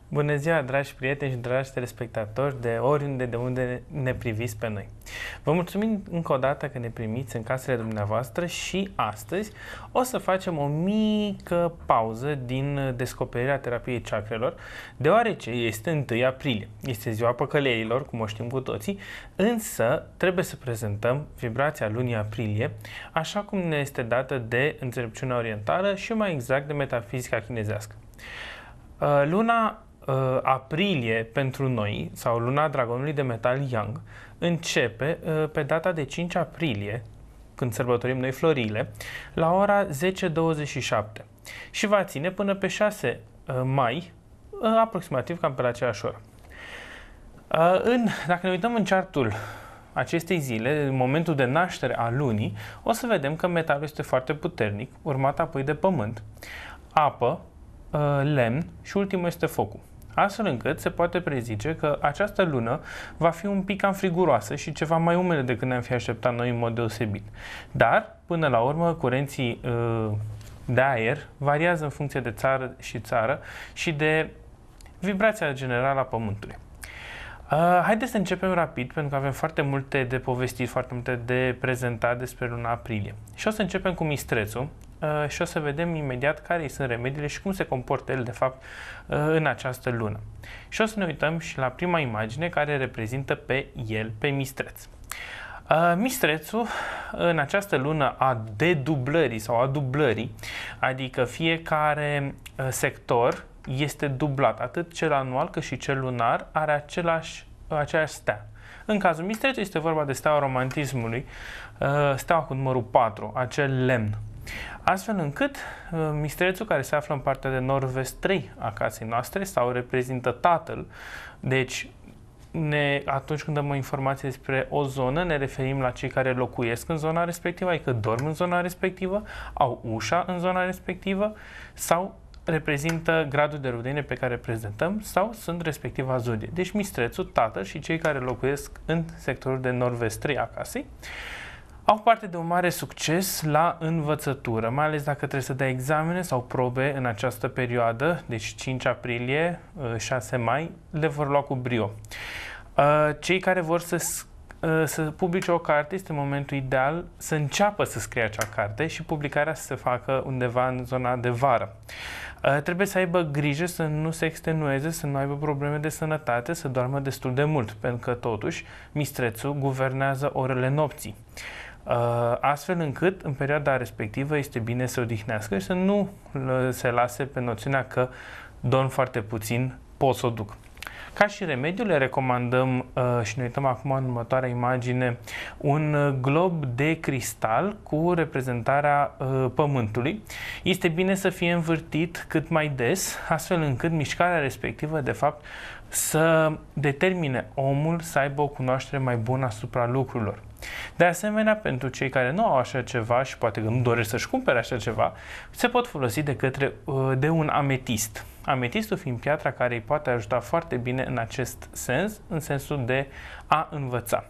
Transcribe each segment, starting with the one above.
Bună ziua, dragi prieteni și dragi telespectatori de oriunde, de unde ne priviți pe noi. Vă mulțumim încă o dată că ne primiți în casele dumneavoastră și astăzi o să facem o mică pauză din descoperirea terapiei chakrelor, deoarece este 1 aprilie. Este ziua păcăleilor, cum o știm cu toții, însă trebuie să prezentăm vibrația lunii aprilie, așa cum ne este dată de înțelepciunea orientală și mai exact de metafizica chinezească. Luna aprilie pentru noi, sau luna dragonului de metal Yang, începe pe data de 5 aprilie, când sărbătorim noi florile, la ora 10:27 și va ține până pe 6 mai, aproximativ cam pe la aceeași oră. Dacă ne uităm în chartul acestei zile, în momentul de naștere a lunii, o să vedem că metalul este foarte puternic, urmat apoi de pământ, apă, lemn și ultimul este focul. Astfel încât se poate prezice că această lună va fi un pic cam friguroasă și ceva mai umedă decât ne-am fi așteptat noi în mod deosebit. Dar, până la urmă, curenții de aer variază în funcție de țară și țară și de vibrația generală a Pământului. Haideți să începem rapid, pentru că avem foarte multe de povestit, foarte multe de prezentat despre luna aprilie. Și o să începem cu mistrețul și o să vedem imediat care sunt remediile și cum se comportă el, de fapt, în această lună. Și o să ne uităm și la prima imagine care reprezintă pe el, pe mistreț. Mistrețul, în această lună a dedublării sau a dublării, adică fiecare sector este dublat, atât cel anual cât și cel lunar are aceeași stea. În cazul mistrețului este vorba de steaua romantismului, steaua cu numărul 4, acel lemn. Astfel încât mistrețul, care se află în partea de nord-vest 3 a casei noastre sau reprezintă tatăl, deci atunci când dăm o informație despre o zonă, ne referim la cei care locuiesc în zona respectivă, adică dorm în zona respectivă, au ușa în zona respectivă sau reprezintă gradul de rudenie pe care prezentăm sau sunt respectiva zodie. Deci mistrețul, tatăl și cei care locuiesc în sectorul de nord-vest 3 a casei au parte de un mare succes la învățătură, mai ales dacă trebuie să dea examene sau probe în această perioadă, deci 5 aprilie, 6 mai, le vor lua cu brio. Cei care vor să publice o carte, este momentul ideal să înceapă să scrie acea carte și publicarea să se facă undeva în zona de vară. Trebuie să aibă grijă să nu se extenueze, să nu aibă probleme de sănătate, să doarmă destul de mult, pentru că totuși mistrețul guvernează orele nopții. Astfel încât în perioada respectivă este bine să odihnească și să nu se lase pe noțiunea că dorm foarte puțin, pot să o duc. Ca și remediu le recomandăm, și ne uităm acum în următoarea imagine, un glob de cristal cu reprezentarea Pământului. Este bine să fie învârtit cât mai des, astfel încât mișcarea respectivă, de fapt, să determine omul să aibă o cunoaștere mai bună asupra lucrurilor. De asemenea, pentru cei care nu au așa ceva și poate că nu doresc să-și cumpere așa ceva, se pot folosi de un ametist. Ametistul fiind piatra care îi poate ajuta foarte bine în acest sens, în sensul de a învăța.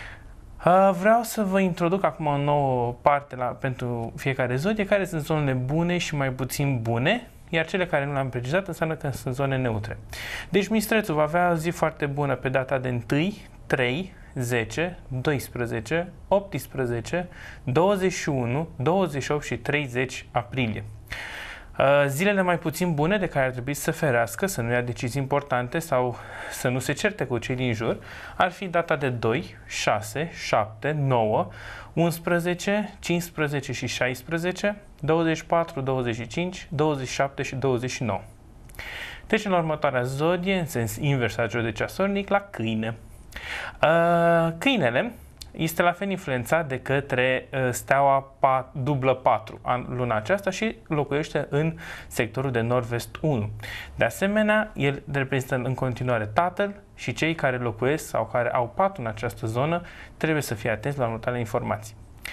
Vreau să vă introduc acum o nouă parte pentru fiecare zodie, care sunt zonele bune și mai puțin bune, iar cele care nu le-am precizat înseamnă că sunt zone neutre. Deci mistrețul va avea o zi foarte bună pe data de 1, 3, 10, 12, 18, 21, 28 și 30 aprilie. Zilele mai puțin bune de care ar trebui să se ferească, să nu ia decizii importante sau să nu se certe cu cei din jur, ar fi data de 2, 6, 7, 9, 11, 15 și 16, 24, 25, 27 și 29. Trecem la următoarea zodie, în sens invers al zodiei ceasornic, la câine. Câinele este la fel influențat de către steaua dublă 4 în luna aceasta și locuiește în sectorul de nord-vest 1. De asemenea, el reprezintă în continuare tatăl și cei care locuiesc sau care au patul în această zonă trebuie să fie atenți la următoarele informații.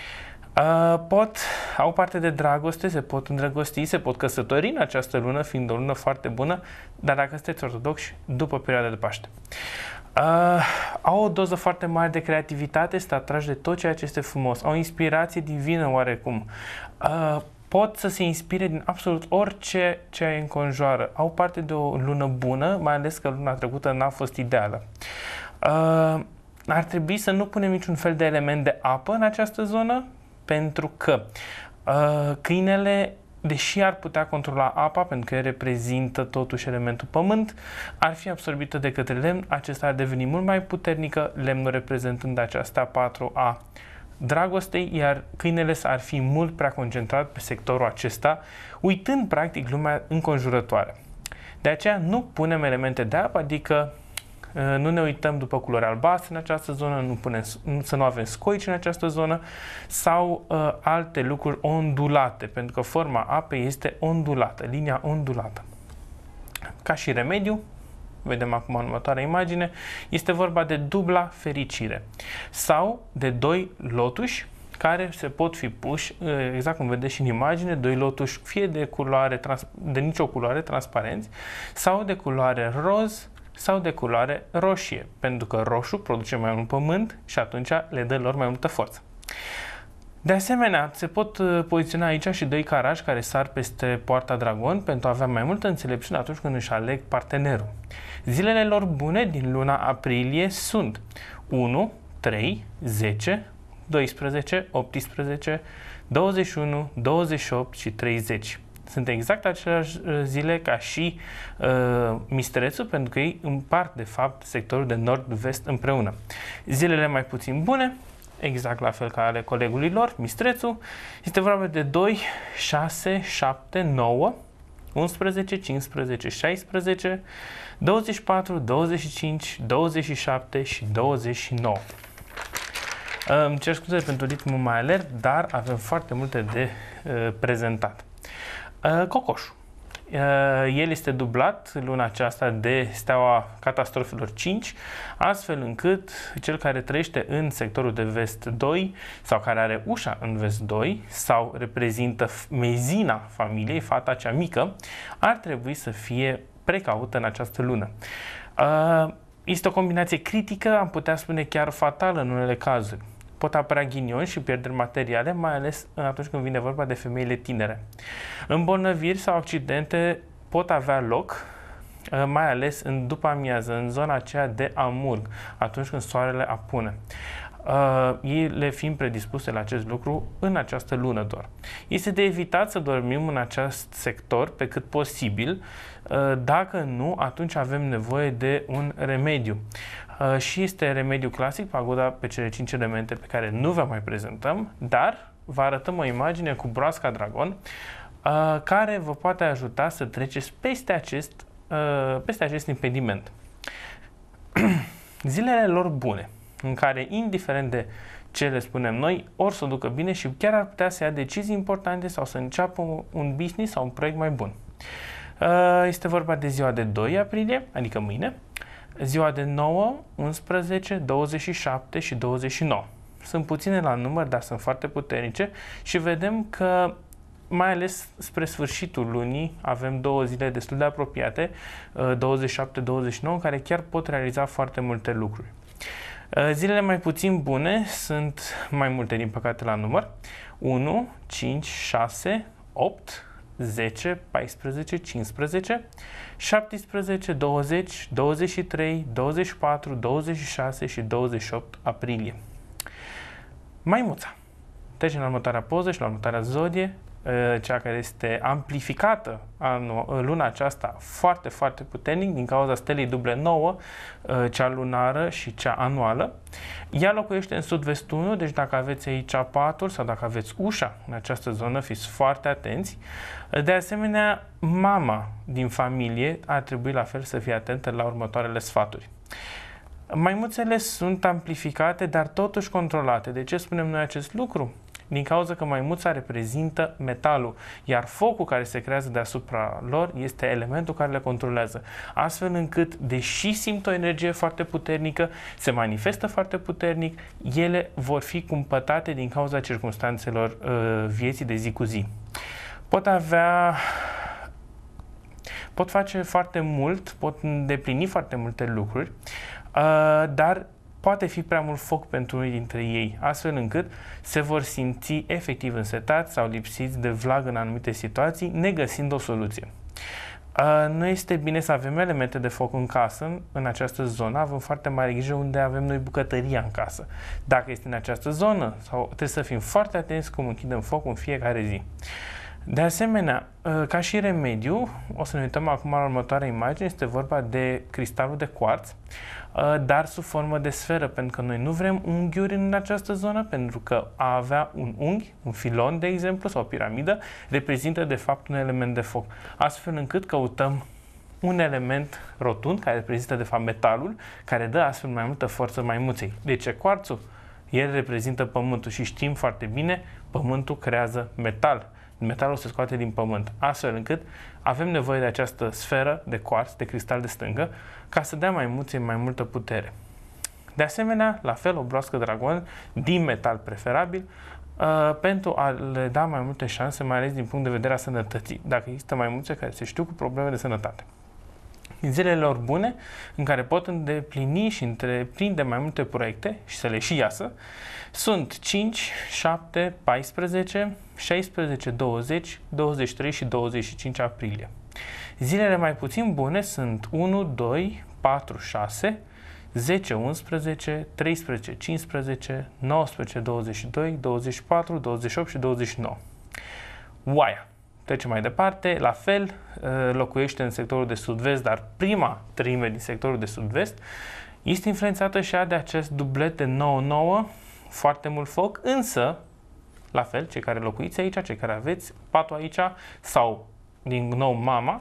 Au parte de dragoste, se pot îndrăgosti, se pot căsători în această lună, fiind o lună foarte bună, dar dacă sunteți ortodoxi, după perioada de Paște. Au o doză foarte mare de creativitate, sunt atrași de tot ceea ce este frumos, au o inspirație divină oarecum, pot să se inspire din absolut orice ce îi înconjoară. Au parte de o lună bună, mai ales că luna trecută n-a fost ideală. Ar trebui să nu punem niciun fel de element de apă în această zonă, pentru că câinele, deși ar putea controla apa, pentru că reprezintă totuși elementul pământ, ar fi absorbită de către lemn, acesta ar deveni mult mai puternică, lemnul reprezentând această a 4 a dragostei, iar câinele ar fi mult prea concentrat pe sectorul acesta, uitând practic lumea înconjurătoare. De aceea nu punem elemente de apă, adică nu ne uităm după culori albastre în această zonă, să nu avem scoici în această zonă sau alte lucruri ondulate, pentru că forma apei este ondulată, linia ondulată. Ca și remediu, vedem acum în următoarea imagine, este vorba de dubla fericire sau de 2 lotuși care se pot fi puși, exact cum vedeți și în imagine, 2 lotuși fie de nicio culoare, transparenți, sau de culoare roz sau de culoare roșie, pentru că roșu produce mai mult pământ și atunci le dă lor mai multă forță. De asemenea, se pot poziționa aici și 2 carași care sar peste poarta dragon pentru a avea mai multă înțelepciune atunci când își aleg partenerul. Zilele lor bune din luna aprilie sunt 1, 3, 10, 12, 18, 21, 28 și 30. Sunt exact aceleași zile ca și Mistrețul, pentru că ei împart, de fapt, sectorul de nord-vest împreună. Zilele mai puțin bune, exact la fel ca ale colegului lor, Mistrețul, este vorba de 2, 6, 7, 9, 11, 15, 16, 24, 25, 27 și 29. Îmi cer scuze pentru ritmul mai alert, dar avem foarte multe de prezentat. Cocoșul. El este dublat luna aceasta de steaua catastrofelor 5, astfel încât cel care trăiește în sectorul de vest 2 sau care are ușa în vest 2 sau reprezintă mezina familiei, fata cea mică, ar trebui să fie precaută în această lună. Este o combinație critică, am putea spune chiar fatală în unele cazuri. Pot apărea ghinioni și pierderi materiale, mai ales atunci când vine vorba de femeile tinere. Îmbolnăviri sau accidente pot avea loc, mai ales în după amiază, în zona aceea de amurg, atunci când soarele apune. Ele fiind predispuse la acest lucru în această lună doar. Este de evitat să dormim în acest sector pe cât posibil, dacă nu, atunci avem nevoie de un remediu. Și este remediu clasic, pagoda pe cele 5 elemente pe care nu vă mai prezentăm, dar vă arătăm o imagine cu broasca dragon care vă poate ajuta să treceți peste acest impediment. Zilele lor bune, în care, indiferent de ce le spunem noi, ori să o ducă bine și chiar ar putea să ia decizii importante sau să înceapă un business sau un proiect mai bun. Este vorba de ziua de 2 aprilie, adică mâine, ziua de 9, 11, 27 și 29. Sunt puține la număr, dar sunt foarte puternice și vedem că mai ales spre sfârșitul lunii avem 2 zile destul de apropiate, 27-29, în care chiar pot realiza foarte multe lucruri. Zilele mai puțin bune sunt mai multe, din păcate, la număr. 1, 5, 6, 8, 10, 14, 15, 17, 20, 23, 24, 26 și 28 aprilie. Maimuța. Trecem la următoarea poză și la următoarea zodie, cea care este amplificată luna aceasta foarte, foarte puternic din cauza stelei duble 9, cea lunară și cea anuală. Ea locuiește în sud-vest 1, deci dacă aveți aici patul sau dacă aveți ușa în această zonă, fiți foarte atenți. De asemenea, mama din familie ar trebui la fel să fie atentă la următoarele sfaturi. Maimuțele sunt amplificate, dar totuși controlate. De ce spunem noi acest lucru? Din cauza că maimuța reprezintă metalul, iar focul care se creează deasupra lor este elementul care le controlează. Astfel încât, deși simt o energie foarte puternică, se manifestă foarte puternic, ele vor fi cumpătate din cauza circumstanțelor vieții de zi cu zi. Pot face foarte mult, pot îndeplini foarte multe lucruri, dar poate fi prea mult foc pentru unii dintre ei, astfel încât se vor simți efectiv însetați sau lipsiți de vlagă în anumite situații, negăsind o soluție. Nu este bine să avem elemente de foc în casă, în această zonă, avem foarte mare grijă unde avem noi bucătăria în casă. Dacă este în această zonă, sau trebuie să fim foarte atenți cum închidem focul în fiecare zi. De asemenea, ca și remediu, o să ne uităm acum la următoarea imagine, este vorba de cristalul de cuarț, dar sub formă de sferă, pentru că noi nu vrem unghiuri în această zonă, pentru că a avea un unghi, un filon, de exemplu, sau o piramidă, reprezintă de fapt un element de foc, astfel încât căutăm un element rotund, care reprezintă de fapt metalul, care dă astfel mai multă forță maimuței. De ce cuarțul? El reprezintă pământul și știm foarte bine, pământul creează metal. Metalul se scoate din pământ, astfel încât avem nevoie de această sferă de cuarț, de cristal de stângă, ca să dea maimuței mai multă putere. De asemenea, la fel, o broască dragon din metal preferabil, pentru a le da mai multe șanse, mai ales din punct de vedere a sănătății, dacă există maimuțe care se știu cu probleme de sănătate. Zilele lor bune, în care pot îndeplini și întreprinde mai multe proiecte și să le și iasă, sunt 5, 7, 14, 16, 20, 23 și 25 aprilie. Zilele mai puțin bune sunt 1, 2, 4, 6, 10, 11, 13, 15, 19, 22, 24, 28 și 29. Oaia. Trecem mai departe, la fel, locuiește în sectorul de sud-vest, dar prima treime din sectorul de sud-vest este influențată și ea de acest dublet de 9-9, foarte mult foc, însă, la fel, cei care locuiți aici, cei care aveți patul aici sau, din nou, mama,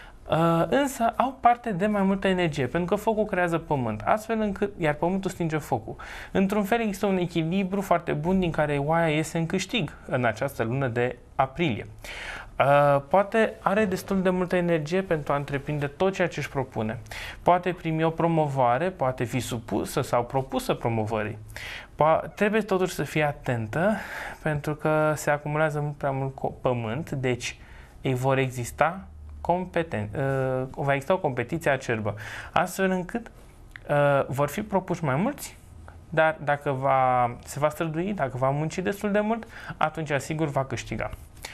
însă au parte de mai multă energie, pentru că focul creează pământ, astfel încât, iar pământul stinge focul. Într-un fel există un echilibru foarte bun din care oaia iese în câștig în această lună de aprilie. Poate are destul de multă energie pentru a întreprinde tot ceea ce își propune. Poate primi o promovare, poate fi supusă sau propusă promovării. Trebuie totuși să fie atentă, pentru că se acumulează mult prea mult pământ, deci ei vor exista va exista o competiție acerbă, astfel încât vor fi propuși mai mulți, dar dacă se va strădui, dacă va munci destul de mult, atunci asigur va câștiga.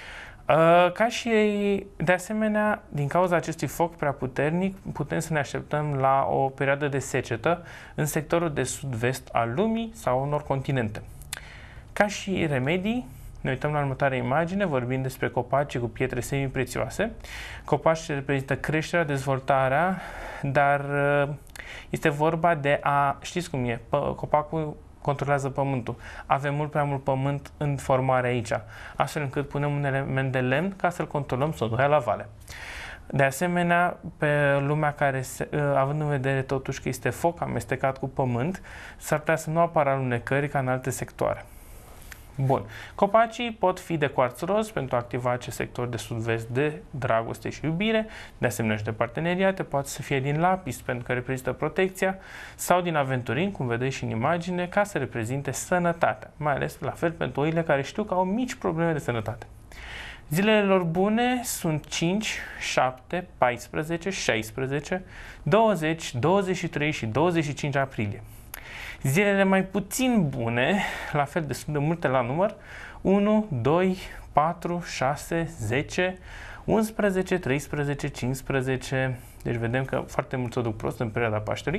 Ca și de asemenea, din cauza acestui foc prea puternic, putem să ne așteptăm la o perioadă de secetă în sectorul de sud-vest al lumii sau unor continente. Ca și remedii, ne uităm la următoarea imagine, vorbim despre copaci cu pietre semi-prețioase. Copaci reprezintă creșterea, dezvoltarea, dar este vorba de știți cum e, copacul controlează pământul. Avem mult prea mult pământ în formare aici, astfel încât punem un element de lemn ca să-l controlăm să o ducă la vale. De asemenea, pe lumea care, având în vedere totuși că este foc amestecat cu pământ, s-ar putea să nu apară alunecări ca în alte sectoare. Bun. Copacii pot fi de cuarț roz pentru a activa acest sector de sud-vest de dragoste și iubire, de asemenea și de parteneriate, poate să fie din lapis pentru că reprezintă protecția sau din aventurin, cum vedeți și în imagine, ca să reprezinte sănătatea, mai ales la fel pentru oile care știu că au mici probleme de sănătate. Zilele lor bune sunt 5, 7, 14, 16, 20, 23 și 25 aprilie. Zilele mai puțin bune, la fel destul de multe la număr, 1, 2, 4, 6, 10, 11, 13, 15, deci vedem că foarte mulți o duc prost în perioada Paștelui,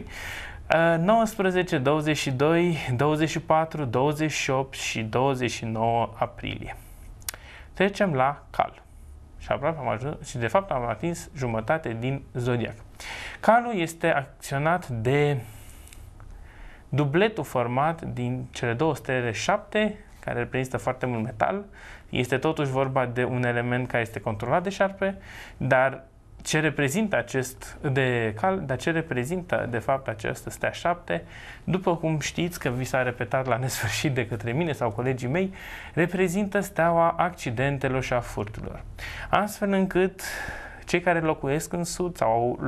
19, 22, 24, 28 și 29 aprilie. Trecem la Cal. Și aproape am ajuns, și de fapt am atins jumătate din zodiac. Calul este acționat de dubletul format din cele două stele 7, care reprezintă foarte mult metal. Este totuși vorba de un element care este controlat de șarpe, dar ce reprezintă ce reprezintă de fapt această stea 7, după cum știți că vi s-a repetat la nesfârșit de către mine sau colegii mei, reprezintă steaua accidentelor și a furturilor. Astfel încât cei care locuiesc în sud sau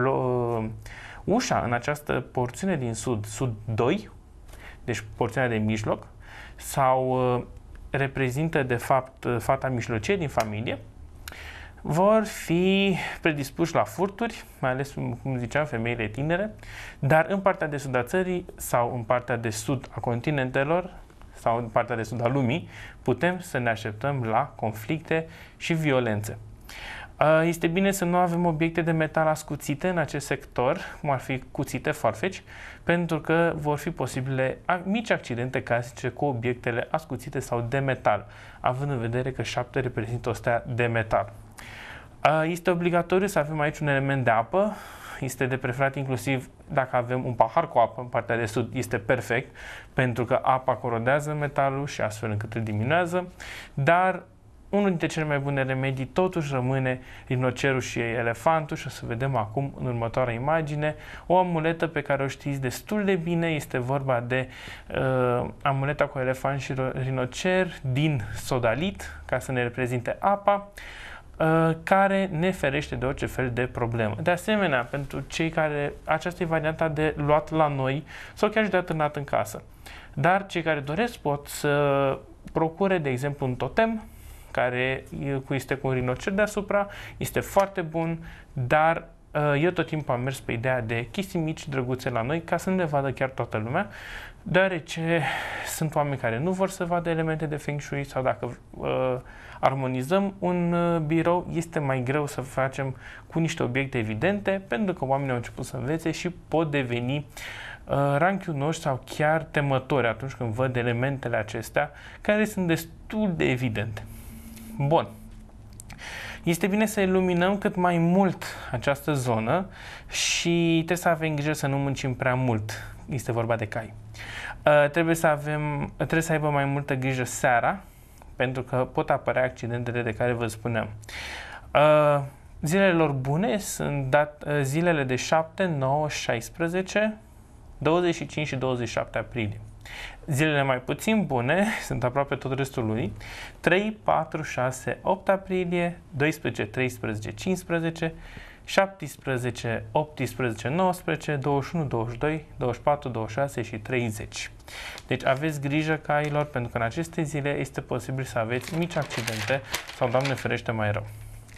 ușa în această porțiune din sud, sud 2, deci porțiunea de mijloc, sau reprezintă de fapt fata mijlocie din familie, vor fi predispuși la furturi, mai ales, cum ziceam, femeile tinere, dar în partea de sud a țării sau în partea de sud a continentelor sau în partea de sud a lumii, putem să ne așteptăm la conflicte și violențe. Este bine să nu avem obiecte de metal ascuțite în acest sector, cum ar fi cuțite, farfeci, pentru că vor fi posibile mici accidente casice cu obiectele ascuțite sau de metal, având în vedere că 7 reprezintă o stea de metal. Este obligatoriu să avem aici un element de apă, este de preferat inclusiv dacă avem un pahar cu apă în partea de sud, este perfect, pentru că apa corodează metalul și astfel încât îl diminuează, dar unul dintre cele mai bune remedii totuși rămâne rinocerul și elefantul și o să vedem acum în următoarea imagine o amuletă pe care o știți destul de bine, este vorba de amuleta cu elefant și rinocer din sodalit, ca să ne reprezinte apa, care ne ferește de orice fel de problemă. De asemenea, pentru cei care aceasta e varianta de luat la noi sau chiar și de atârnat în casă. Dar cei care doresc pot să procure, de exemplu, un totem care este cu un rinocer deasupra, este foarte bun, dar eu tot timpul am mers pe ideea de chestii mici, drăguțe la noi, ca să nu le vadă chiar toată lumea, deoarece sunt oameni care nu vor să vadă elemente de Feng Shui sau dacă armonizăm un birou, este mai greu să facem cu niște obiecte evidente, pentru că oamenii au început să învețe și pot deveni ranchiunoși sau chiar temători atunci când văd elementele acestea, care sunt destul de evidente. Bun. Este bine să iluminăm cât mai mult această zonă și trebuie să avem grijă să nu muncim prea mult. Este vorba de cai. Trebuie să aibă mai multă grijă seara, pentru că pot apărea accidentele de care vă spuneam. Zilele lor bune sunt zilele de 7, 9, 16, 25 și 27 aprilie. Zilele mai puțin bune sunt aproape tot restul lunii, 3, 4, 6, 8 aprilie, 12, 13, 15, 17, 18, 19, 21, 22, 24, 26 și 30. Deci aveți grijă, cailor, pentru că în aceste zile este posibil să aveți mici accidente sau, Doamne ferește, mai rău.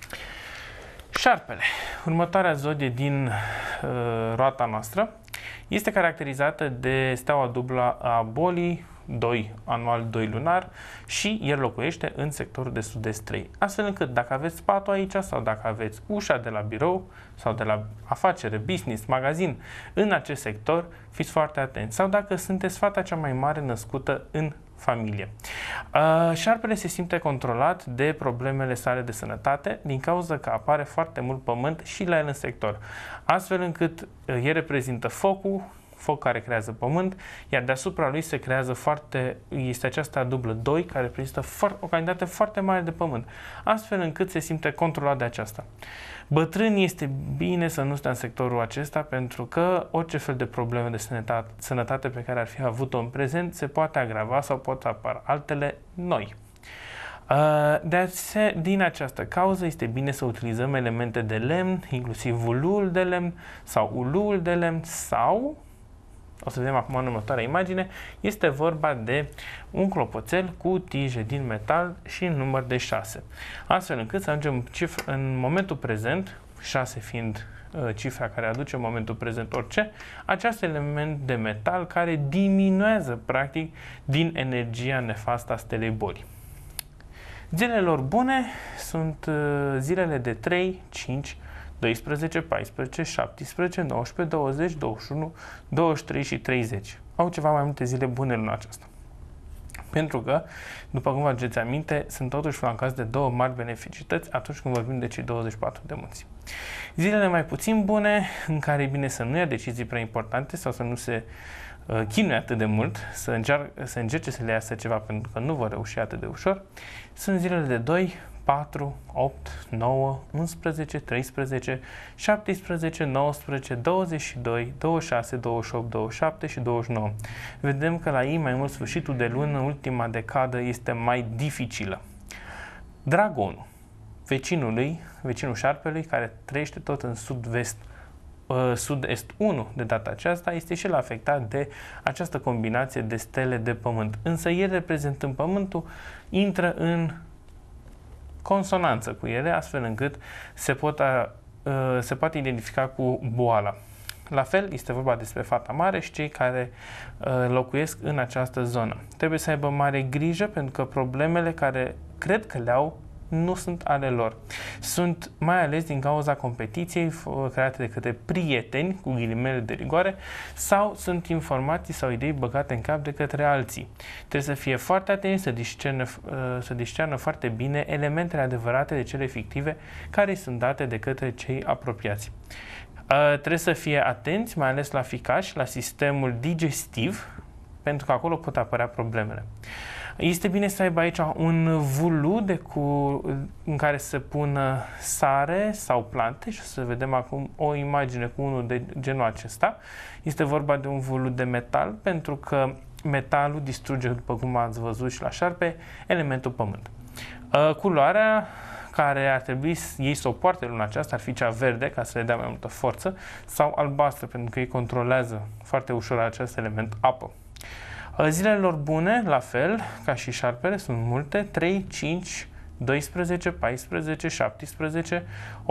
Șarpele, următoarea zodie din roata noastră, este caracterizată de steaua dublă a bolii, 2 anual, 2 lunar, și el locuiește în sectorul de sud-est 3. Astfel încât dacă aveți patul aici sau dacă aveți ușa de la birou sau de la afacere, business, magazin în acest sector, fiți foarte atenți. Sau dacă sunteți fata cea mai mare născută în familie. Șarpele se simte controlat de problemele sale de sănătate din cauza că apare foarte mult pământ și la el în sector. Astfel încât el reprezintă focul, foc care creează pământ, iar deasupra lui se creează este această dublă 2 care reprezintă o cantitate foarte mare de pământ, astfel încât se simte controlat de aceasta. Bătrânii este bine să nu stea în sectorul acesta, pentru că orice fel de probleme de sănătate pe care ar fi avut-o în prezent se poate agrava sau pot apăra altele noi. Din această cauză este bine să utilizăm elemente de lemn, inclusiv uluul de lemn sau uluul de lemn sau, o să vedem acum în următoarea imagine, este vorba de un clopoțel cu tije din metal și în număr de 6. Astfel încât să ajungem în momentul prezent, 6 fiind cifra care aduce în momentul prezent orice, acest element de metal care diminuează practic din energia nefastă a stelei bolii. Zilele lor bune sunt zilele de 3, 5, 12, 14, 17, 19, 20, 21, 23 și 30. Au ceva mai multe zile bune luna aceasta. Pentru că, după cum vă aduceți aminte, sunt totuși flancați de două mari beneficități atunci când vorbim de cei 24 de munți. Zilele mai puțin bune, în care e bine să nu ia decizii prea importante sau să nu se chinuie atât de mult, să încerce să le iasă ceva pentru că nu vor reuși atât de ușor, sunt zilele de 2, 4, 8, 9, 11, 13, 17, 19, 22, 26, 28, 27 și 29. Vedem că la ei mai mult sfârșitul de lună, ultima decadă, este mai dificilă. Dragonul, vecinul șarpelui, care trăiește tot în sud-est 1 de data aceasta, este și el afectat de această combinație de stele de pământ. Însă el, reprezentând pământul, intră în consonanță cu ele, astfel încât se poate identifica cu boala. La fel, este vorba despre fata mare și cei care locuiesc în această zonă. Trebuie să aibă mare grijă pentru că problemele care cred că le au nu sunt ale lor. Sunt mai ales din cauza competiției create de către prieteni, cu ghilimele de rigoare, sau sunt informații sau idei băgate în cap de către alții. Trebuie să fie foarte atenți, să discernă foarte bine elementele adevărate de cele fictive care sunt date de către cei apropiați. Trebuie să fie atenți, mai ales la ficași, la sistemul digestiv, pentru că acolo pot apărea problemele. Este bine să aibă aici un vulude în care se pună sare sau plante și o să vedem acum o imagine cu unul de genul acesta. Este vorba de un vulud de metal, pentru că metalul distruge, după cum ați văzut și la șarpe, elementul pământ. Culoarea care ar trebui ei să o poarte luna aceasta ar fi cea verde, ca să le dea mai multă forță, sau albastră, pentru că ei controlează foarte ușor acest element apă. Zilele lor bune, la fel, ca și șarpele, sunt multe: 3, 5, 12, 14, 17,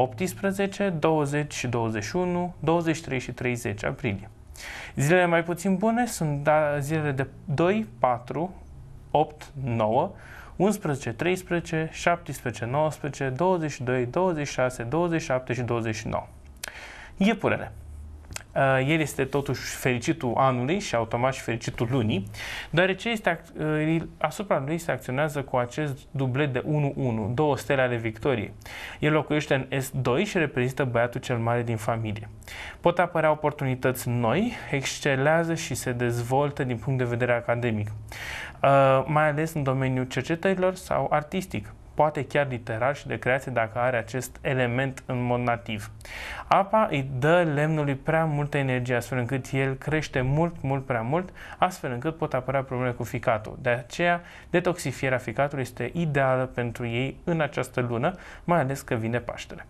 18, 20 și 21, 23 și 30 aprilie. Zilele mai puțin bune sunt zilele de 2, 4, 8, 9, 11, 13, 17, 19, 22, 26, 27 și 29. Iepurele. El este totuși fericitul anului și automat și fericitul lunii, deoarece asupra lui se acționează cu acest dublet de 1-1, două stele ale victoriei. El locuiește în S2 și reprezintă băiatul cel mare din familie. Pot apărea oportunități noi, excelează și se dezvoltă din punct de vedere academic, mai ales în domeniul cercetărilor sau artistic. Poate chiar literar și de creație dacă are acest element în mod nativ. Apa îi dă lemnului prea multă energie, astfel încât el crește mult prea mult, astfel încât pot apărea probleme cu ficatul. De aceea, detoxifierea ficatului este ideală pentru ei în această lună, mai ales că vine Paștele.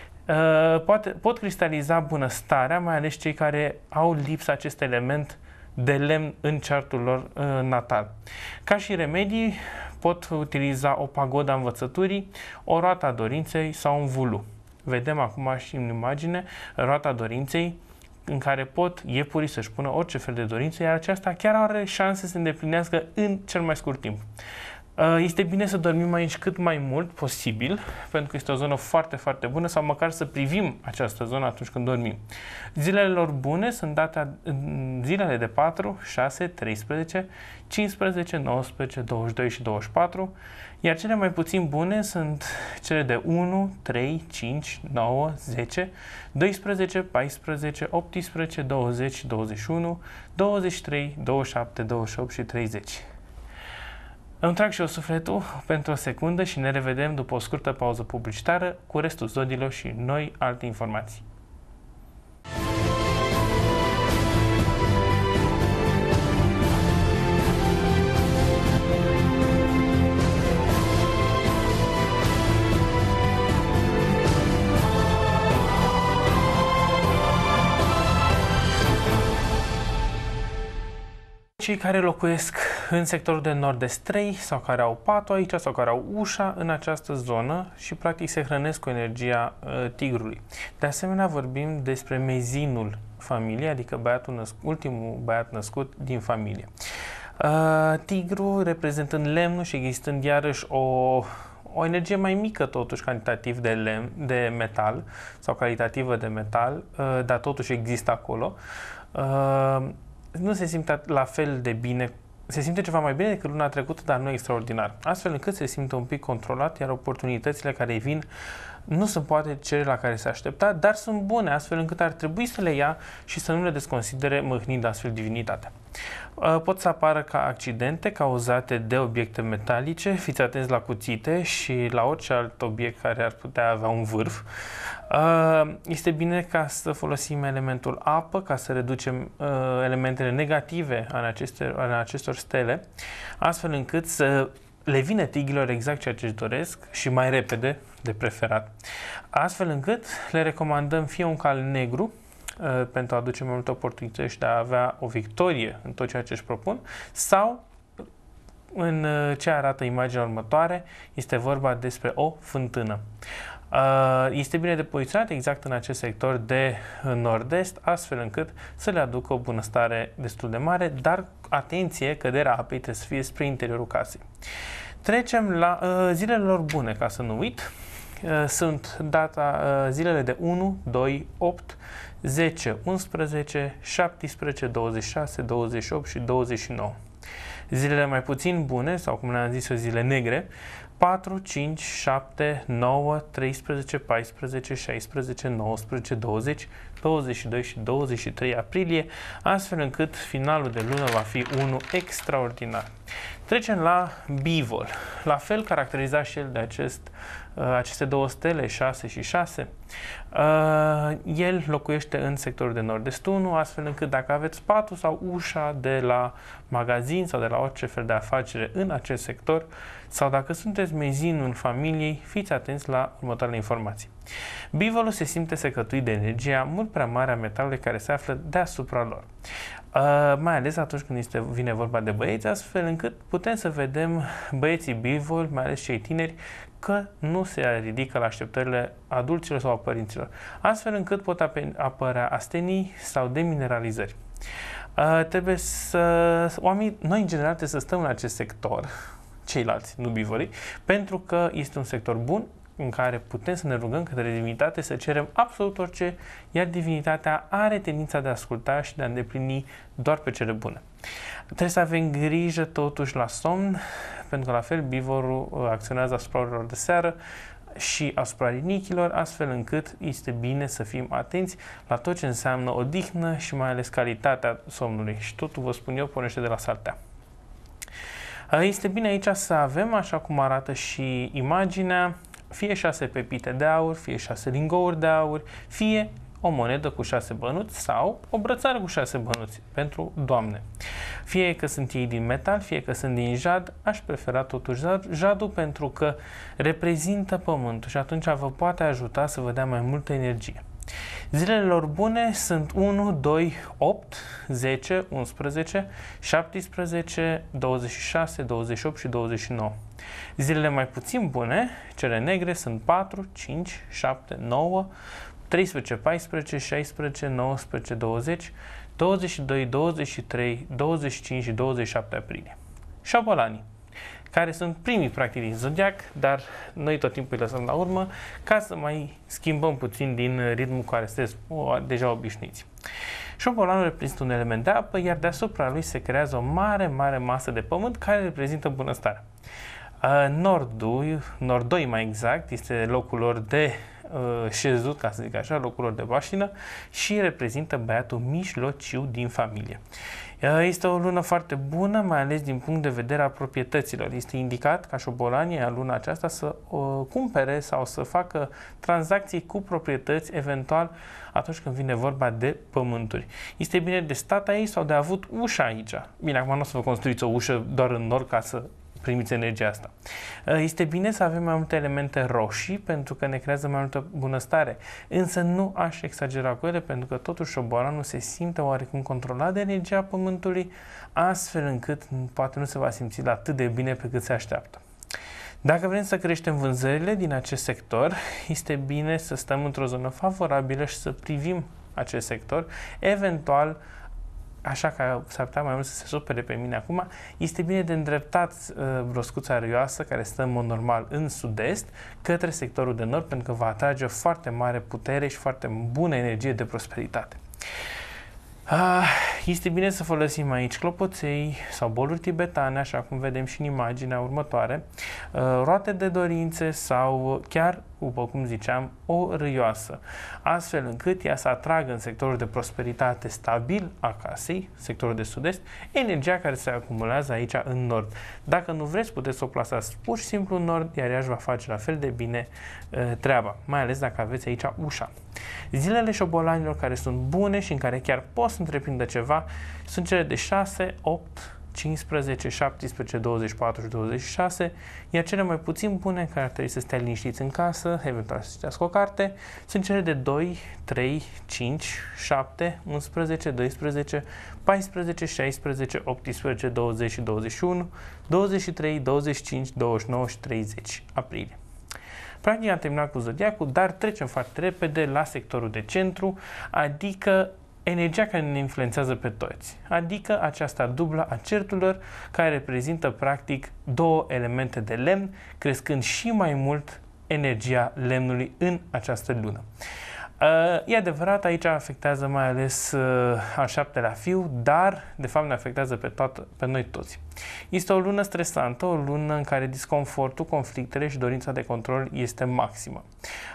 Pot cristaliza bunăstarea, mai ales cei care au lipsa acest element de lemn în chartul lor natal. Ca și remedii, pot utiliza o pagoda învățăturii, o roată a dorinței sau un vulu. Vedem acum și în imagine roata dorinței, în care pot iepurii să-și pună orice fel de dorință, iar aceasta chiar are șanse să se îndeplinească în cel mai scurt timp. Este bine să dormim aici cât mai mult posibil, pentru că este o zonă foarte bună, sau măcar să privim această zonă atunci când dormim. Zilele lor bune sunt date zilele de 4, 6, 13, 15, 19, 22 și 24, iar cele mai puțin bune sunt cele de 1, 3, 5, 9, 10, 12, 14, 18, 20, 21, 23, 27, 28 și 30. Îmi trag și eu sufletul pentru o secundă și ne revedem după o scurtă pauză publicitară cu restul zodiilor și noi alte informații. Cei care locuiesc în sectorul de nord-est 3 sau care au patul aici sau care au ușa în această zonă și practic se hrănesc cu energia tigrului. De asemenea vorbim despre mezinul familiei, adică ultimul băiat născut din familie. Tigru reprezentând lemnul și existând iarăși o energie mai mică totuși calitativ de metal sau calitativă de metal, dar totuși există acolo. Nu se simte la fel de bine, se simte ceva mai bine decât luna trecută, dar nu extraordinar. Astfel încât se simte un pic controlat, iar oportunitățile care îi vin nu sunt poate cele la care se aștepta, dar sunt bune, astfel încât ar trebui să le ia și să nu le desconsidere mâhnind astfel divinitatea. Pot să apară ca accidente cauzate de obiecte metalice, fiți atenți la cuțite și la orice alt obiect care ar putea avea un vârf. Este bine ca să folosim elementul apă, ca să reducem elementele negative ale acestor stele, astfel încât să le vină tigrilor exact ceea ce își doresc și mai repede, de preferat. Astfel încât le recomandăm fie un cal negru, pentru a aduce mai multe oportunități de a avea o victorie în tot ceea ce își propun, sau în ce arată imaginea următoare, este vorba despre o fântână. Este bine de poziționat exact în acest sector de nord-est, astfel încât să le aducă o bunăstare destul de mare, dar atenție, căderea apei trebuie să fie spre interiorul casei. Trecem la zilele lor bune, ca să nu uit. Sunt zilele de 1, 2, 8, 10, 11, 17, 26, 28 și 29. Zilele mai puțin bune, sau cum le-am zis, zile negre, 4, 5, 7, 9, 13, 14, 16, 19, 20, 22 și 23 aprilie, astfel încât finalul de lună va fi unul extraordinar. Trecem la Bivol, la fel caracterizat și el de aceste două stele, 6 și 6. El locuiește în sectorul de nord-est 1, astfel încât dacă aveți spatul sau ușa de la magazin sau de la orice fel de afacere în acest sector, sau dacă sunteți mezinul familiei, fiți atenți la următoarele informații. Bivolul se simte secătuit de energia mult prea mare a metalului care se află deasupra lor. Mai ales atunci când vine vorba de băieți, astfel încât putem să vedem băieții bivol, mai ales cei tineri, că nu se ridică la așteptările adulților sau a părinților, astfel încât pot apărea astenii sau demineralizări. Trebuie noi în general trebuie să stăm în acest sector, ceilalți, nu bivolii, pentru că este un sector bun în care putem să ne rugăm către divinitate să cerem absolut orice, iar divinitatea are tendința de a asculta și de a îndeplini doar pe cele bune. Trebuie să avem grijă totuși la somn, pentru că la fel bivorul acționează asupra orelor de seară și asupra rinichilor, astfel încât este bine să fim atenți la tot ce înseamnă odihnă și mai ales calitatea somnului. Și totul, vă spun eu, pornește de la saltea. Este bine aici să avem, așa cum arată și imaginea, fie 6 pepite de aur, fie 6 lingouri de aur, fie o monedă cu 6 bănuți sau o brățară cu 6 bănuți pentru doamne. Fie că sunt ei din metal, fie că sunt din jad, aș prefera totuși jadul pentru că reprezintă pământul și atunci vă poate ajuta să vă dea mai multă energie. Zilele lor bune sunt 1, 2, 8, 10, 11, 17, 26, 28 și 29. Zilele mai puțin bune, cele negre, sunt 4, 5, 7, 9, 13, 14, 16, 19, 20, 22, 23, 25 și 27 aprilie. Șobolanii, care sunt primii practic din zodiac, dar noi tot timpul îi lăsăm la urmă ca să mai schimbăm puțin din ritmul cu care sunteți deja obișnuiți. Șobolanul reprezintă un element de apă, iar deasupra lui se creează o mare masă de pământ care reprezintă bunăstarea. Nordoi mai exact, este locul lor de șezut, ca să zic așa, locul lor de baștină și reprezintă băiatul mijlociu din familie. Este o lună foarte bună, mai ales din punct de vedere al proprietăților. Este indicat ca șobolanii în luna aceasta să cumpere sau să facă tranzacții cu proprietăți, eventual atunci când vine vorba de pământuri. Este bine de stat aici sau de avut ușa aici. Bine, acum nu o să vă construiți o ușă doar în nord ca să primiți energia asta. Este bine să avem mai multe elemente roșii pentru că ne creează mai multă bunăstare, însă nu aș exagera cu ele pentru că totuși șobolanul se simte oarecum controlat de energia pământului, astfel încât poate nu se va simți atât de bine pe cât se așteaptă. Dacă vrem să creștem vânzările din acest sector, este bine să stăm într-o zonă favorabilă și să privim acest sector, eventual, așa că s-ar putea mai mult să se supere pe mine acum, este bine de îndreptat broscuța rioasă, care stă în mod normal în sud-est, către sectorul de nord, pentru că va atrage o foarte mare putere și foarte bună energie de prosperitate. Este bine să folosim aici clopoței sau boluri tibetane, așa cum vedem și în imaginea următoare, roate de dorințe sau chiar, după cum ziceam, o râioasă, astfel încât ea să atragă în sectorul de prosperitate stabil a casei, sectorul de sud-est, energia care se acumulează aici în nord. Dacă nu vreți, puteți să o plasați pur și simplu în nord, iar ea își va face la fel de bine treaba, mai ales dacă aveți aici ușa. Zilele șobolanilor care sunt bune și în care chiar pot să întreprindă ceva sunt cele de 6, 8, 15, 17, 24 și 26, iar cele mai puțin bune, care ar trebui să stea liniștiți în casă, eventual să citească o carte, sunt cele de 2, 3, 5, 7, 11, 12, 14, 16, 18, 20 și 21, 23, 25, 29 și 30 aprilie. Practic am terminat cu zodiacul, dar trecem foarte repede la sectorul de centru, adică energia care ne influențează pe toți, adică aceasta dublă a certurilor care reprezintă practic două elemente de lemn, crescând și mai mult energia lemnului în această lună. E adevărat, aici afectează mai ales al șaptelea fiu, dar de fapt ne afectează pe noi toți. Este o lună stresantă, o lună în care disconfortul, conflictele și dorința de control este maximă.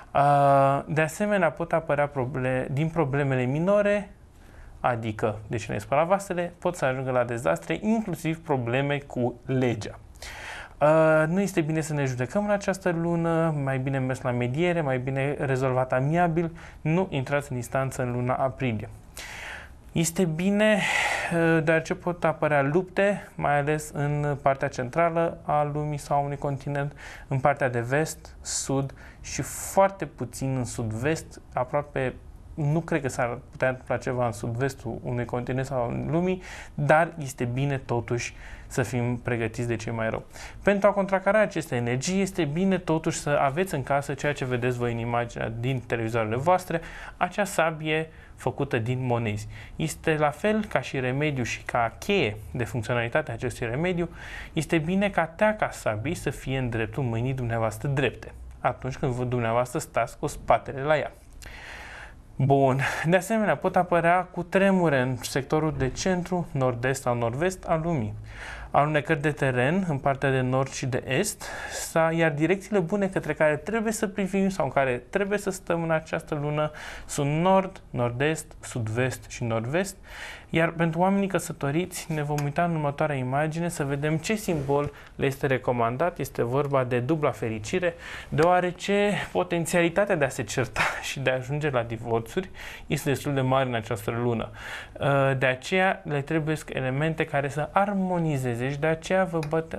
De asemenea, pot apărea din problemele minore, adică, de ce ne spăla vasele, pot să ajungă la dezastre, inclusiv probleme cu legea. Nu este bine să ne judecăm în această lună, mai bine mers la mediere, mai bine rezolvat amiabil, nu intrați în instanță în luna aprilie. Este bine, deoarece pot apărea lupte, mai ales în partea centrală a lumii sau a unui continent, în partea de vest, sud și foarte puțin în sud-vest, aproape nu cred că s-ar putea întâmpla ceva în sud-vestul unui continent sau în lumii, dar este bine totuși să fim pregătiți de cei mai rău. Pentru a contracara aceste energii, este bine totuși să aveți în casă ceea ce vedeți voi în imaginea din televizoarele voastre, acea sabie făcută din monezi. Este la fel ca și remediu și ca cheie de funcționalitate a acestui remediu, este bine ca teaca sabii să fie în dreptul mâinii dumneavoastră drepte, atunci când dumneavoastră stați cu spatele la ea. Bun. De asemenea, pot apărea cu tremure în sectorul de centru, nord-est sau nord-vest al lumii. Alunecări de teren în partea de nord și de est, iar direcțiile bune către care trebuie să privim sau în care trebuie să stăm în această lună sunt nord, nord-est, sud-vest și nord-vest. Iar pentru oamenii căsătoriți ne vom uita în următoarea imagine să vedem ce simbol le este recomandat. Este vorba de dubla fericire, deoarece potențialitatea de a se certa și de a ajunge la divorțuri este destul de mare în această lună. De aceea le trebuie elemente care să armonizeze și de aceea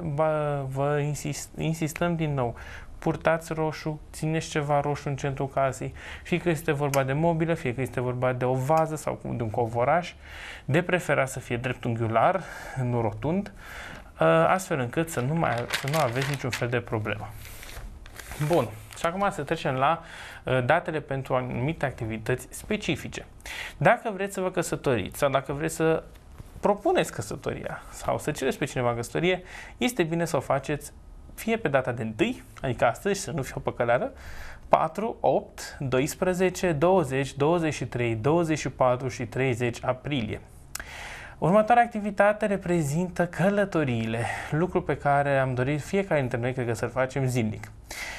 vă insistăm din nou. Purtați roșu, țineți ceva roșu în centrul casei, fie că este vorba de mobilă, fie că este vorba de o vază sau de un covoraș, de preferat să fie dreptunghiular, nu rotund, astfel încât să nu aveți niciun fel de problemă. Bun, și acum să trecem la datele pentru anumite activități specifice. Dacă vreți să vă căsătoriți sau dacă vreți să propuneți căsătoria sau să cereți pe cineva căsătorie, este bine să o faceți fie pe data de 1, adică astăzi, să nu fie o păcăleală, 4, 8, 12, 20, 23, 24 și 30 aprilie. Următoarea activitate reprezintă călătoriile, lucru pe care am dorit fiecare dintre noi, cred că să-l facem zilnic.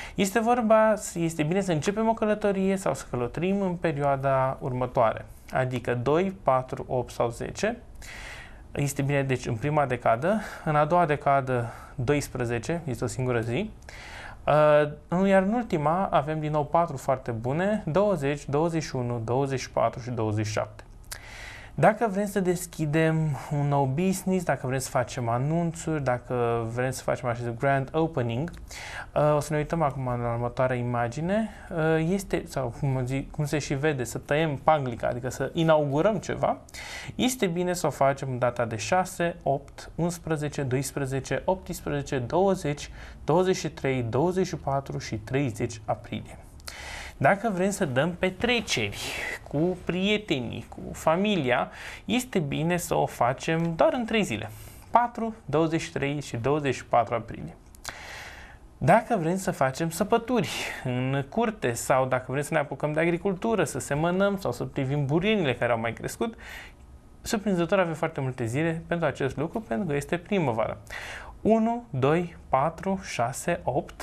Este bine să începem o călătorie sau să călătorim în perioada următoare, adică 2, 4, 8 sau 10. Este bine, deci, în prima decadă, în a doua decadă 12, este o singură zi, iar în ultima avem din nou 4 foarte bune, 20, 21, 24 și 27. Dacă vrem să deschidem un nou business, dacă vrem să facem anunțuri, dacă vrem să facem acest grand opening, o să ne uităm acum la următoarea imagine, sau cum se și vede, să tăiem panglica, adică să inaugurăm ceva, este bine să o facem în data de 6, 8, 11, 12, 18, 20, 23, 24 și 30 aprilie. Dacă vrem să dăm petreceri cu prietenii, cu familia, este bine să o facem doar în 3 zile, 4, 23 și 24 aprilie. Dacă vrem să facem săpături în curte sau dacă vrem să ne apucăm de agricultură, să semănăm sau să privim burienile care au mai crescut, surprinzător avem foarte multe zile pentru acest lucru, pentru că este primăvară. 1, 2, 4, 6, 8,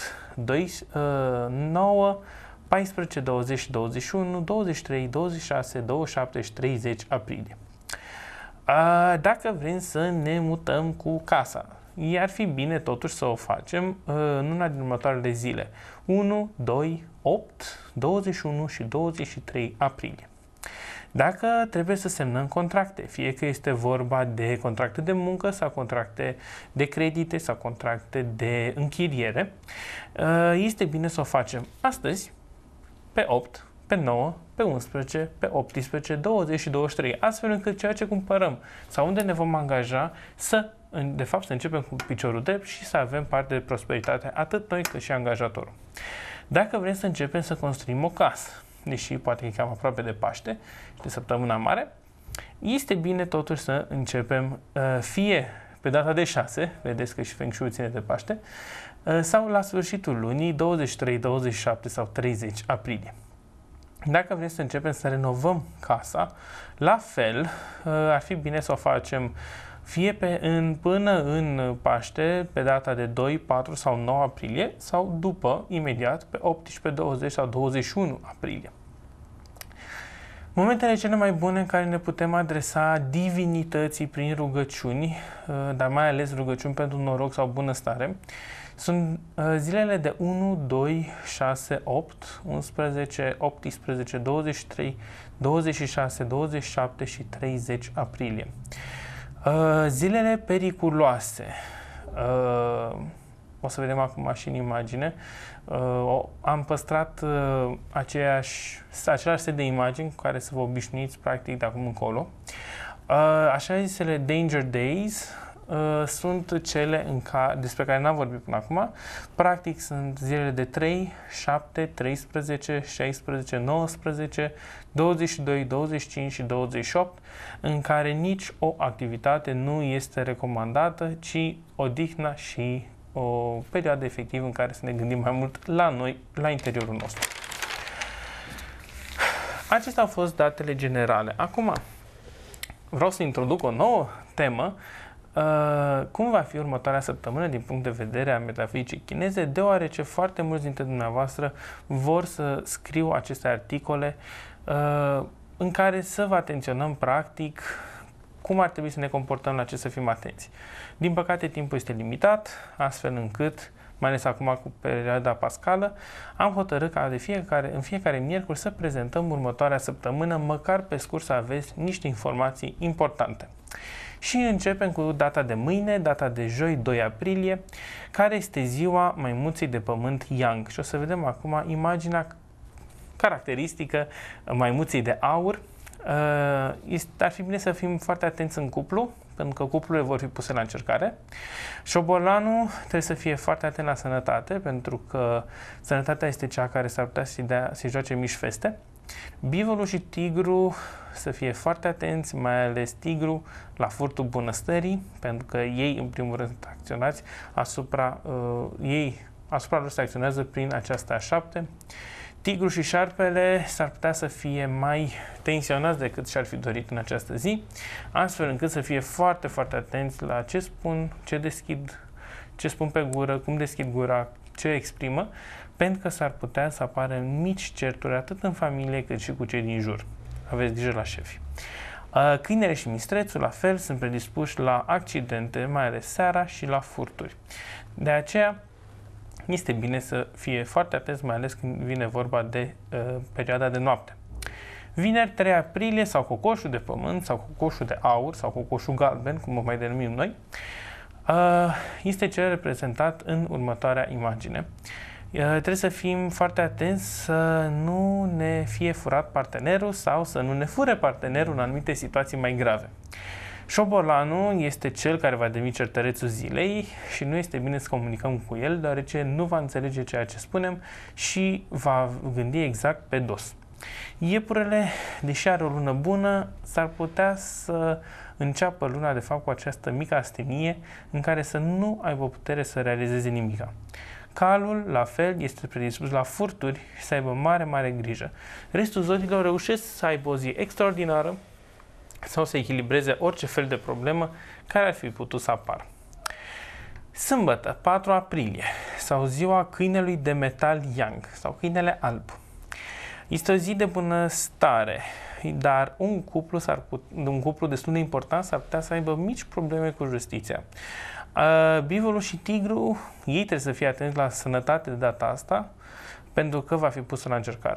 9, 14, 20, 21, 23, 26, 27 și 30 aprilie. Dacă vrem să ne mutăm cu casa, ar fi bine totuși să o facem în una din următoarele zile. 1, 2, 8, 21 și 23 aprilie. Dacă trebuie să semnăm contracte, fie că este vorba de contracte de muncă sau contracte de credite sau contracte de închiriere, este bine să o facem astăzi, pe 8, pe 9, pe 11, pe 18, 20 și 23, astfel încât ceea ce cumpărăm sau unde ne vom angaja să începem cu piciorul drept și să avem parte de prosperitate atât noi cât și angajatorul. Dacă vrem să începem să construim o casă, deși poate că e cam aproape de Paște și de săptămâna mare, este bine totuși să începem fie pe data de 6, vedeți că și Feng Shui ține de Paște, sau la sfârșitul lunii, 23, 27 sau 30 aprilie. Dacă vrem să începem să renovăm casa, la fel ar fi bine să o facem fie până în Paște, pe data de 2, 4 sau 9 aprilie, sau după, imediat, pe 18, 20 sau 21 aprilie. Momentele cele mai bune în care ne putem adresa divinității prin rugăciuni, dar mai ales rugăciuni pentru noroc sau bunăstare, sunt zilele de 1, 2, 6, 8, 11, 18, 23, 26, 27 și 30 aprilie. Zilele periculoase. O să vedem acum și în imagine. Am păstrat același set de imagini cu care să vă obișnuiți practic de acum încolo. Așa zisele Danger Days sunt cele despre care n-am vorbit până acum. Practic sunt zilele de 3, 7, 13, 16, 19, 22, 25 și 28, în care nici o activitate nu este recomandată, ci odihna și o perioadă efectivă în care să ne gândim mai mult la noi, la interiorul nostru. Acestea au fost datele generale. Acum, vreau să introduc o nouă temă. Cum va fi următoarea săptămână din punct de vedere a metafizicii chineze, deoarece foarte mulți dintre dumneavoastră vor să scriu aceste articole în care să vă atenționăm practic cum ar trebui să ne comportăm, la ce să fim atenți. Din păcate, timpul este limitat, astfel încât, mai ales acum cu perioada pascală, am hotărât ca în fiecare miercuri să prezentăm următoarea săptămână, măcar pe scurt să aveți niște informații importante. Și începem cu data de mâine, data de joi, 2 aprilie, care este ziua maimuței de pământ Yang. Și o să vedem acum imaginea caracteristică maimuței de aur. Ar fi bine să fim foarte atenți în cuplu, pentru că cuplurile vor fi puse la încercare. Șobolanul trebuie să fie foarte atent la sănătate, pentru că sănătatea este cea care s-ar putea să-i joace mici feste. Bivolul și tigru să fie foarte atenți, mai ales tigru, la furtul bunăstării, pentru că ei, în primul rând, acționați asupra lor se acționează prin această A7. Tigru și șarpele s-ar putea să fie mai tensionați decât și-ar fi dorit în această zi, astfel încât să fie foarte, foarte atenți la ce spun, ce spun pe gură, cum deschid gura, ce exprimă, pentru că s-ar putea să apară mici certuri atât în familie cât și cu cei din jur. Aveți grijă la șefi. Câinele și mistrețul, la fel, sunt predispuși la accidente, mai ales seara, și la furturi. De aceea, este bine să fie foarte atenți, mai ales când vine vorba de perioada de noapte. Vineri, 3 aprilie, sau cocoșul de pământ, sau cocoșul de aur, sau cocoșul galben, cum o mai denumim noi, este cel reprezentat în următoarea imagine. Trebuie să fim foarte atenți să nu ne fie furat partenerul sau să nu ne fure partenerul în anumite situații mai grave. Șobolanul este cel care va deveni certărețul zilei și nu este bine să comunicăm cu el, deoarece nu va înțelege ceea ce spunem și va gândi exact pe dos. Iepurele, deși are o lună bună, s-ar putea să înceapă luna de fapt cu această mică astenie în care să nu aibă putere să realizeze nimica. Calul, la fel, este predispus la furturi și să aibă mare, mare grijă. Restul zodiilor reușesc să aibă o zi extraordinară sau să echilibreze orice fel de problemă care ar fi putut să apară. Sâmbătă, 4 aprilie, sau ziua câinelui de metal Yang, sau câinele alb. Este o zi de bunăstare, dar un cuplu destul de important s-ar putea să aibă mici probleme cu justiția. Bivolul și tigru, ei trebuie să fie atenți la sănătate de data asta, pentru că va fi pusă la încercare.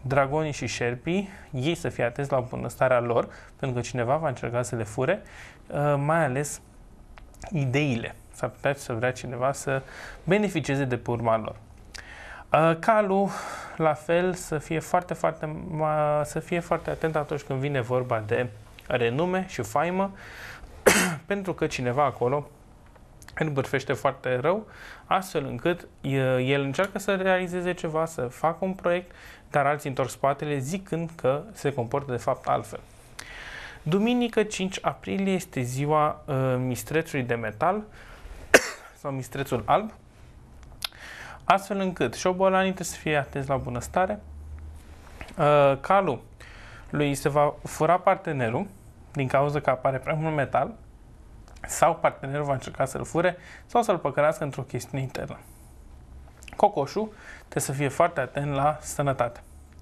dragonii și șerpii, ei să fie atenți la bunăstarea lor, pentru că cineva va încerca să le fure, mai ales ideile. S-ar putea să vrea cineva să beneficieze de pe urma lor. Calul, la fel, să fie foarte atent atunci când vine vorba de renume și faimă, pentru că cineva acolo îl bârfește foarte rău, astfel încât el încearcă să realizeze ceva, să facă un proiect, dar alții întorc spatele zicând că se comportă de fapt altfel. Duminică 5 aprilie este ziua mistrețului de metal sau mistrețul alb, astfel încât șobolanii trebuie să fie atenți la bunăstare. Calul lui se va fura partenerul din cauza că apare prea mult metal, sau partenerul va încerca să-l fure sau să-l păcălească într-o chestiune internă. Cocoșul trebuie să fie foarte atent la sănătate.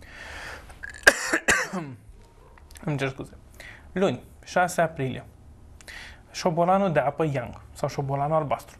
Îmi cer scuze. Luni, 6 aprilie. Șobolanul de apă Yang sau șobolanul albastru.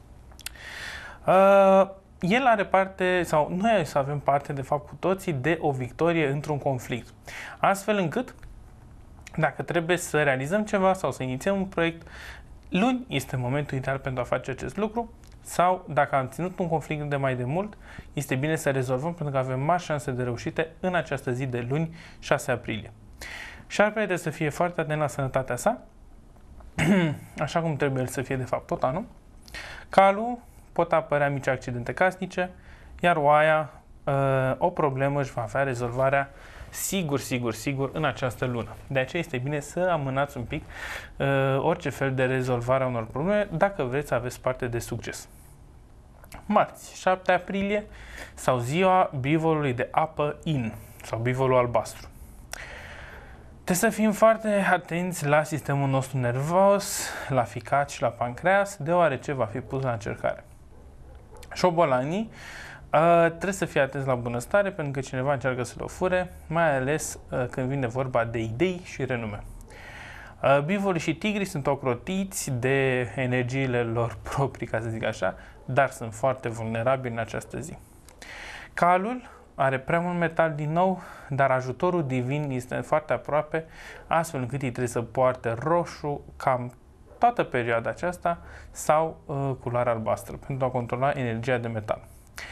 El are parte, sau noi să avem parte, de fapt, cu toții, de o victorie într-un conflict. Astfel încât, dacă trebuie să realizăm ceva sau să inițiem un proiect, luni este momentul ideal pentru a face acest lucru, sau dacă am ținut un conflict de mai de mult, este bine să rezolvăm pentru că avem mari șanse de reușite în această zi de luni, 6 aprilie. Șarpele trebuie să fie foarte atent la sănătatea sa, așa cum trebuie el să fie de fapt tot anul. Calul, pot apărea mici accidente casnice, iar oaia, o problemă își va avea rezolvarea sigur în această lună. De aceea este bine să amânați un pic orice fel de rezolvare a unor probleme dacă vreți să aveți parte de succes. Marți, 7 aprilie, sau ziua bivolului de apă In, sau bivolul albastru. Trebuie să fim foarte atenți la sistemul nostru nervos, la ficat și la pancreas, deoarece va fi pus la încercare. Șobolanii trebuie să fie atenți la bunăstare, pentru că cineva încearcă să le fure, mai ales când vine vorba de idei și renume. Bivolii și tigrii sunt ocrotiți de energiile lor proprii, ca să zic așa, dar sunt foarte vulnerabili în această zi. Calul are prea mult metal din nou, dar ajutorul divin este foarte aproape, astfel încât ei trebuie să poarte roșu cam toată perioada aceasta sau culoarea albastră, pentru a controla energia de metal.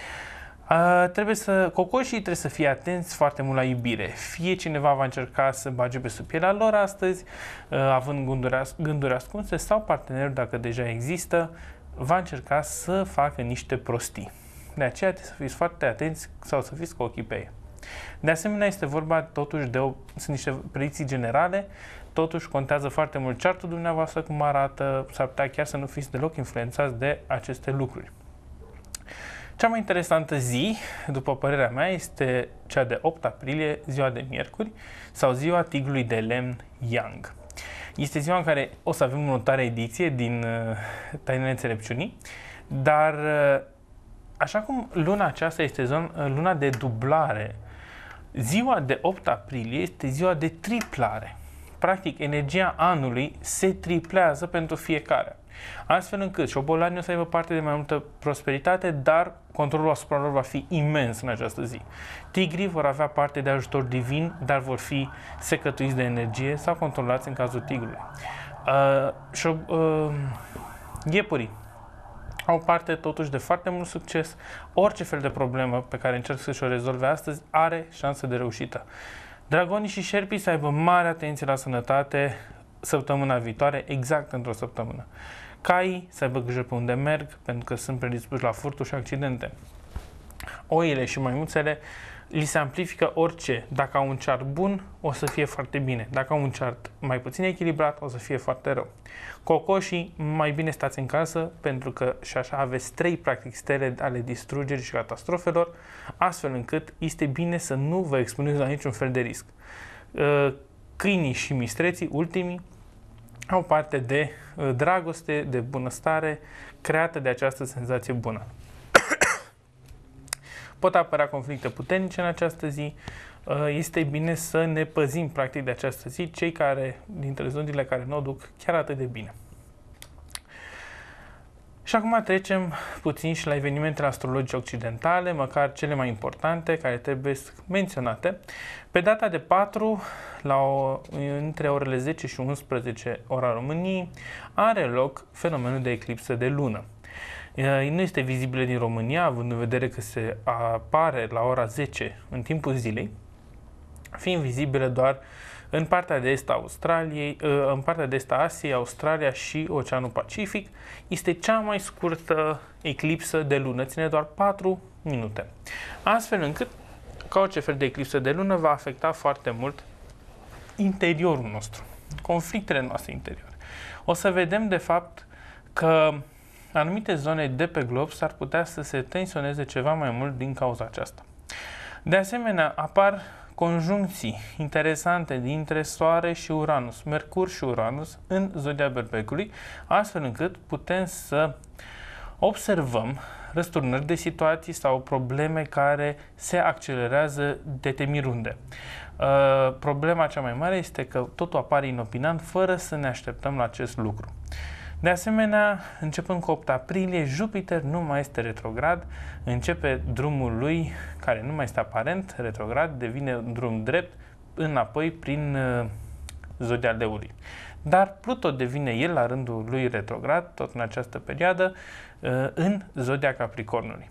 Cocoșii trebuie să fie atenți foarte mult la iubire. Fie cineva va încerca să bage pe sub pielea lor astăzi, având gânduri ascunse, sau partenerul, dacă deja există, va încerca să facă niște prostii. De aceea trebuie să fiți foarte atenți sau să fiți cu ochii pe ei. De asemenea, este vorba totuși sunt niște predicții generale, totuși contează foarte mult chartul dumneavoastră, cum arată, s-ar putea chiar să nu fiți deloc influențați de aceste lucruri. Cea mai interesantă zi, după părerea mea, este cea de 8 aprilie, ziua de miercuri, sau ziua tigrului de lemn Yang. Este ziua în care o să avem următoarea ediție din Tainele Înțelepciunii, dar așa cum luna aceasta este luna de dublare, ziua de 8 aprilie este ziua de triplare. Practic, energia anului se triplează pentru fiecare. Astfel încât șobolanii o să aibă parte de mai multă prosperitate, dar controlul asupra lor va fi imens în această zi. Tigrii vor avea parte de ajutor divin, dar vor fi secătuiți de energie sau controlați în cazul tigrului. Iepurii au parte totuși de foarte mult succes. Orice fel de problemă pe care încerc să-și o rezolve astăzi are șansă de reușită. Dragonii și șerpii să aibă mare atenție la sănătate săptămâna viitoare, exact într-o săptămână. Caii să aibă grijă pe unde merg, pentru că sunt predispuși la furturi și accidente. Oile și maimuțele li se amplifică orice. Dacă au un chart bun, o să fie foarte bine. Dacă au un chart mai puțin echilibrat, o să fie foarte rău. Cocoșii, mai bine stați în casă, pentru că și așa aveți 3 practic stele ale distrugerii și catastrofelor, astfel încât este bine să nu vă expuneți la niciun fel de risc. Câinii și mistreții, ultimii, au parte de dragoste, de bunăstare creată de această senzație bună. Pot apărea conflicte puternice în această zi. Este bine să ne păzim practic de această zi, cei dintre zodiile care nu o duc chiar atât de bine. Și acum trecem puțin și la evenimentele astrologice occidentale, măcar cele mai importante, care trebuie menționate. Pe data de 4, între orele 10 și 11 ora României, are loc fenomenul de eclipsă de lună. Nu este vizibilă din România, având în vedere că se apare la ora 10 în timpul zilei, fiind vizibilă doar în partea de est a Australiei, în partea de est a Asiei, Australia și Oceanul Pacific. Este cea mai scurtă eclipsă de lună, ține doar 4 minute. Astfel încât, ca orice fel de eclipsă de lună, va afecta foarte mult interiorul nostru, conflictele noastre interioare. O să vedem, de fapt, că anumite zone de pe glob s-ar putea să se tensioneze ceva mai mult din cauza aceasta. De asemenea, apar conjuncții interesante dintre Soare și Uranus, Mercur și Uranus în zodia Berbecului, astfel încât putem să observăm răsturnări de situații sau probleme care se accelerează de temirunde. Problema cea mai mare este că totul apare inopinant fără să ne așteptăm la acest lucru. De asemenea, începând cu 8 aprilie, Jupiter nu mai este retrograd, începe drumul lui, care nu mai este aparent retrograd, devine un drum drept înapoi prin zodia Leului. Dar Pluto devine el la rândul lui retrograd, tot în această perioadă, în zodia Capricornului.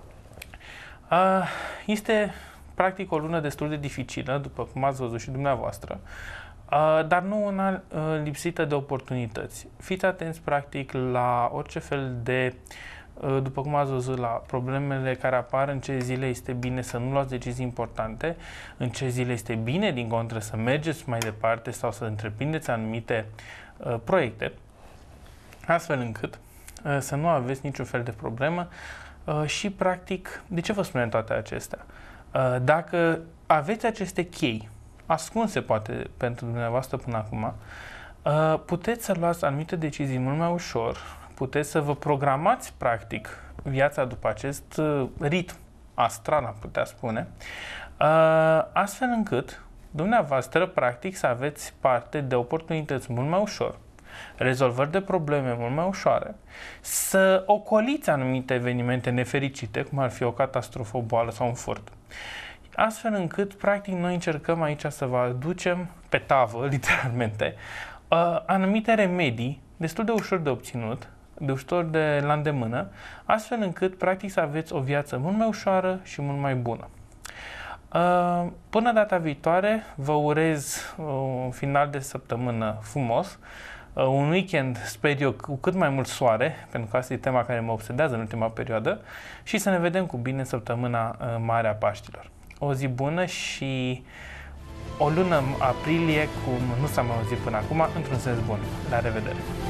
Este practic o lună destul de dificilă, după cum ați văzut și dumneavoastră, dar nu una lipsită de oportunități. Fiți atenți, practic, la orice fel de, după cum ați văzut, la problemele care apar, în ce zile este bine să nu luați decizii importante, în ce zile este bine, din contră, să mergeți mai departe sau să întreprindeți anumite proiecte, astfel încât să nu aveți niciun fel de problemă și, practic, de ce vă spunem toate acestea? Dacă aveți aceste chei ascunse, poate, pentru dumneavoastră până acum, puteți să luați anumite decizii mult mai ușor, puteți să vă programați, practic, viața după acest ritm astral, am putea spune, astfel încât dumneavoastră, practic, să aveți parte de oportunități mult mai ușor, rezolvări de probleme mult mai ușoare, să ocoliți anumite evenimente nefericite, cum ar fi o catastrofă, o boală sau un furt. Astfel încât, practic, noi încercăm aici să vă aducem pe tavă, literalmente, anumite remedii destul de ușor de obținut, de ușor de la îndemână, astfel încât, practic, să aveți o viață mult mai ușoară și mult mai bună. Până data viitoare, vă urez un final de săptămână frumos, un weekend, sper eu, cu cât mai mult soare, pentru că asta e tema care mă obsedează în ultima perioadă, și să ne vedem cu bine în săptămâna mare a Paștilor. O zi bună și o lună aprilie cum nu s-a mai auzit până acum, într-un sens bun. La revedere!